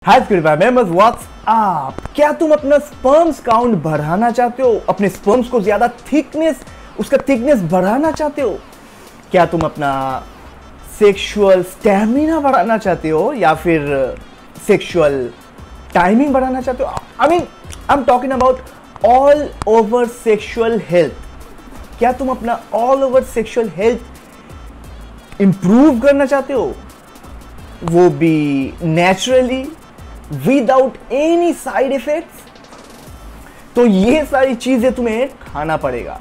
हाय members, what's up. क्या तुम अपना स्पर्म्स काउंट बढ़ाना चाहते हो? अपने स्पर्म्स को ज्यादा उसका थिकनेस बढ़ाना चाहते हो? क्या तुम अपना सेक्सुअल स्टैमिना बढ़ाना चाहते हो या फिर सेक्सुअल टाइमिंग बढ़ाना चाहते हो? I am talking about all over sexual health. क्या तुम अपना all over sexual health improve करना चाहते हो, वो भी naturally without any side effects? तो ये सारी चीजें तुम्हें खाना पड़ेगा।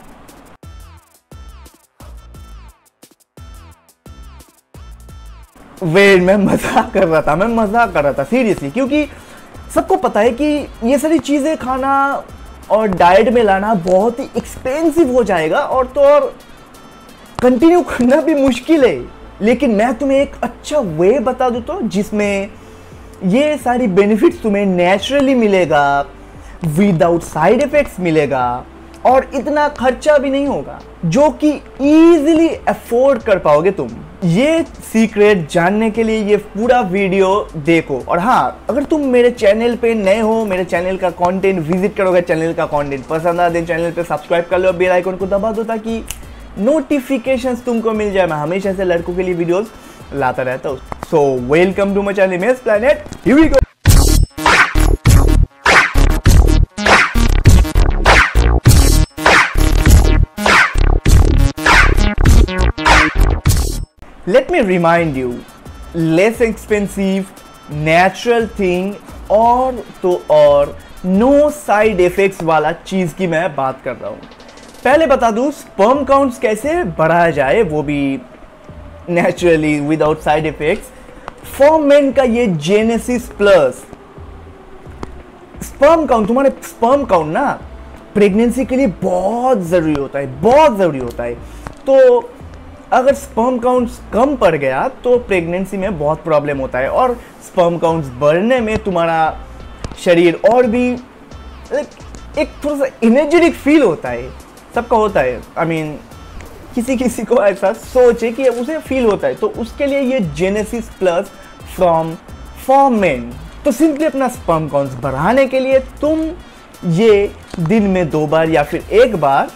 मैं मजाक कर रहा था सीरियसली, क्योंकि सबको पता है कि ये सारी चीजें खाना और डाइट में लाना बहुत ही एक्सपेंसिव हो जाएगा और कंटिन्यू करना भी मुश्किल है। लेकिन मैं तुम्हें एक अच्छा वे बता दूं तो, जिसमें ये सारी बेनिफिट्स तुम्हें नेचुरली मिलेगा, विदाउट साइड इफेक्ट्स मिलेगा और इतना खर्चा भी नहीं होगा, जो कि इजीली अफोर्ड कर पाओगे तुम। ये सीक्रेट जानने के लिए ये पूरा वीडियो देखो। और हाँ, अगर तुम मेरे चैनल पे नए हो, मेरे चैनल का कंटेंट विजिट करोगे, चैनल का कंटेंट पसंद आ दे, चैनल पे सब्सक्राइब कर लो, बेल आइकन को दबा दो ताकि नोटिफिकेशंस तुमको मिल जाए। मैं हमेशा से लड़कों के लिए वीडियोस लाता रहता हूँ। So welcome to my channel Mess Planet, here we go. Let me remind you, less expensive, natural thing और no side effects वाला चीज की मैं बात कर रहा हूँ। पहले बता दूं स्पर्म काउंट्स कैसे बढ़ाया जाए, वो भी naturally without side effects. For men का ये जेनेसिस प्लस स्पर्म काउंट, तुम्हारे स्पर्म काउंट ना प्रेगनेंसी के लिए बहुत जरूरी होता है। तो अगर स्पर्म काउंट्स कम पड़ गया तो प्रेगनेंसी में बहुत प्रॉब्लम होता है, और स्पर्म काउंट्स बढ़ने में तुम्हारा शरीर और भी एक थोड़ा सा एनर्जेटिक फील होता है। सबका होता है, किसी को ऐसा सोचे कि उसे फील होता है, तो उसके लिए ये जेनेसिस प्लस फॉर मेन। तो सिंपली अपना स्पर्म काउंट्स बढ़ाने के लिए तुम ये दिन में 2 बार या फिर 1 बार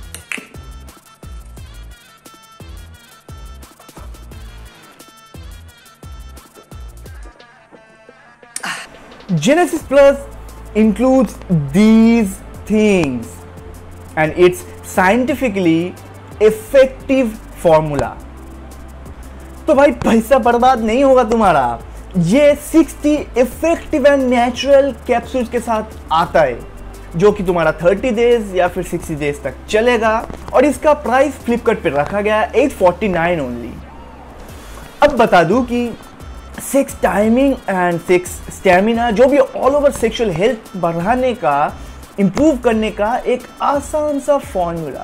Genesis Plus includes these things and it's scientifically effective formula। तो भाई पैसा बर्बाद नहीं होगा तुम्हारा। ये 60 इफेक्टिव एंड नेचुरल कैप्सूल्स के साथ आता है, जो कि तुम्हारा 30 डेज या फिर 60 डेज तक चलेगा, और इसका प्राइस फ्लिपकार्ट पे रखा गया 849 ओनली। अब बता दूं कि sex timing and sex stamina, जो भी ऑल ओवर सेक्सुअल हेल्थ बढ़ाने का, इंप्रूव करने का एक आसान सा फॉर्मूला,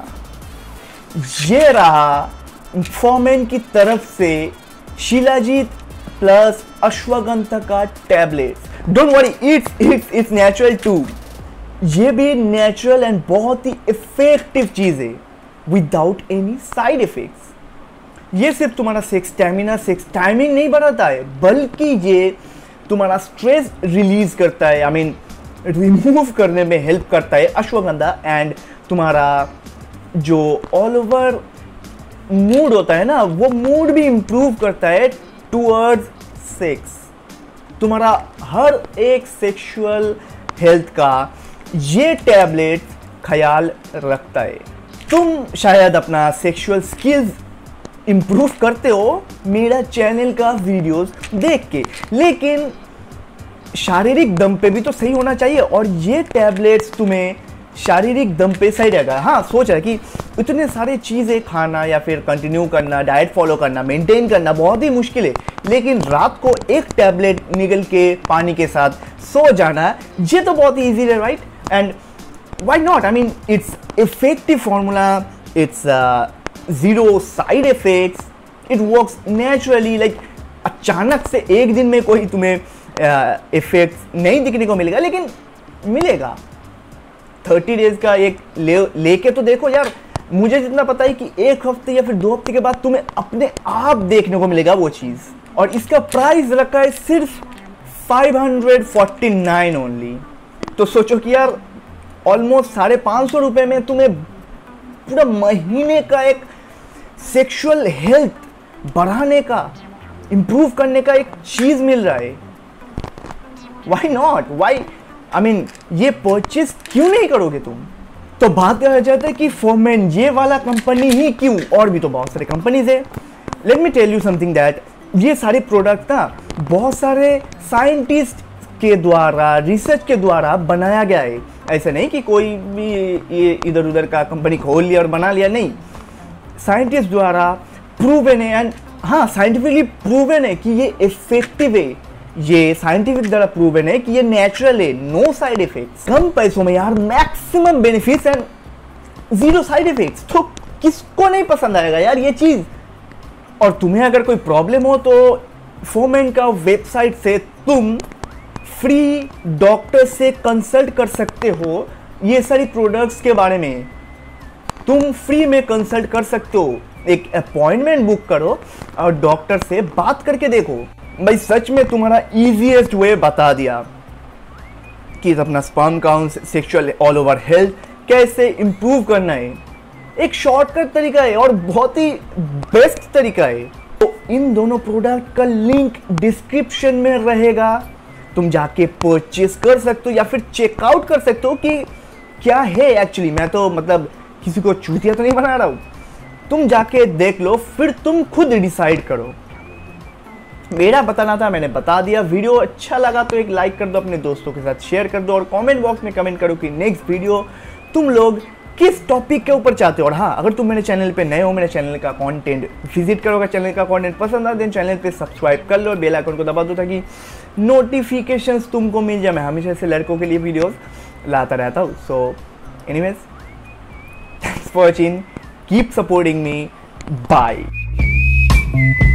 ये रहा फॉर्मेन की तरफ से शिलाजीत प्लस अश्वगंधा का tablets. Don't worry, it's natural too. ये भी नेचुरल एंड बहुत ही इफेक्टिव चीज है विदाउट एनी साइड इफेक्ट्स। ये सिर्फ तुम्हारा सेक्स स्टैमिना, सेक्स टाइमिंग नहीं बढ़ाता है, बल्कि ये तुम्हारा स्ट्रेस रिलीज करता है, रिमूव करने में हेल्प करता है अश्वगंधा, एंड तुम्हारा जो ऑल ओवर मूड होता है ना, वो मूड भी इंप्रूव करता है टुवर्ड्स सेक्स। तुम्हारा हर एक सेक्सुअल हेल्थ का ये टैबलेट ख्याल रखता है। तुम शायद अपना सेक्सुअल स्किल्स इंप्रूव करते हो मेरा चैनल का वीडियोस देख के, लेकिन शारीरिक दम पे भी तो सही होना चाहिए, और ये टैबलेट्स तुम्हें शारीरिक दम पे सही रहेगा। हाँ, सोच रहा कि इतने सारे चीज़ें खाना या फिर कंटिन्यू करना, डाइट फॉलो करना, मेंटेन करना बहुत ही मुश्किल है, लेकिन रात को एक टैबलेट निगल के पानी के साथ सो जाना, ये तो बहुत ही ईजी है, right? And why not? It's effective formula, it's zero side effects, it works naturally. अचानक से एक दिन में कोई तुम्हें इफेक्ट्स नहीं दिखने को मिलेगा, लेकिन मिलेगा। 30 डेज का एक लेके तो देखो यार। मुझे जितना पता है कि 1 हफ्ते या फिर 2 हफ्ते के बाद तुम्हें अपने आप देखने को मिलेगा वो चीज़। और इसका प्राइस रखा है सिर्फ 549 ओनली। तो सोचो कि यार ऑलमोस्ट 550 रुपये में तुम्हें पूरा महीने का एक सेक्सुअल हेल्थ बढ़ाने का, इंप्रूव करने का एक चीज मिल रहा है। Why not, why, I mean ये परचेज क्यों नहीं करोगे तुम? तो बात कहा जाता है कि फॉरमैन ये वाला कंपनी ही क्यों, और भी तो बहुत सारे कंपनीज है। Let me tell you something that ये सारे प्रोडक्ट ना बहुत सारे साइंटिस्ट के द्वारा, रिसर्च के द्वारा बनाया गया है। ऐसे नहीं कि कोई भी ये इधर उधर का कंपनी खोल लिया और बना लिया, नहीं, साइंटिस्ट द्वारा प्रूवन है। एंड हाँ, साइंटिफिकली प्रूवन है कि ये इफेक्टिव है, ये साइंटिफिक द्वारा प्रूवन है कि ये नेचुरल है, नो साइड इफेक्ट्स, कम पैसों में यार maximum benefits and zero side effects. तो किसको नहीं पसंद आएगा यार ये चीज? और तुम्हें अगर कोई प्रॉब्लम हो तो फॉरमैन का वेबसाइट से तुम फ्री डॉक्टर से कंसल्ट कर सकते हो। ये सारी प्रोडक्ट्स के बारे में तुम फ्री में कंसल्ट कर सकते हो। एक अपॉइंटमेंट बुक करो और डॉक्टर से बात करके देखो। भाई सच में तुम्हारा इजीएस्ट वे बता दिया कि अपना sperm count, sexual all over health कैसे इंप्रूव करना है। एक शॉर्टकट तरीका है और बहुत ही बेस्ट तरीका है। तो इन दोनों प्रोडक्ट का लिंक डिस्क्रिप्शन में रहेगा, तुम जाके परचेस कर सकते हो या फिर चेकआउट कर सकते हो कि क्या है एक्चुअली। मैं तो मतलब किसी को चूतिया तो नहीं बना रहा हूं, तुम जाके देख लो, फिर तुम खुद डिसाइड करो। मेरा बताना था, मैंने बता दिया। वीडियो अच्छा लगा तो एक लाइक कर दो, अपने दोस्तों के साथ शेयर कर दो और कमेंट बॉक्स में कमेंट करो कि नेक्स्ट वीडियो तुम लोग किस टॉपिक के ऊपर चाहते हो। और हाँ, अगर तुम मेरे चैनल पे नए हो, मेरे चैनल का कंटेंट विजिट करोगे, चैनल का कंटेंट पसंद आए, देन चैनल पे सब्सक्राइब कर लो और बेल आइकन को दबा दो ताकि नोटिफिकेशंस तुमको मिल जाए। मैं हमेशा से लड़कों के लिए वीडियोस लाता रहता हूँ। So anyways, thanks for watching, keep supporting me, bye.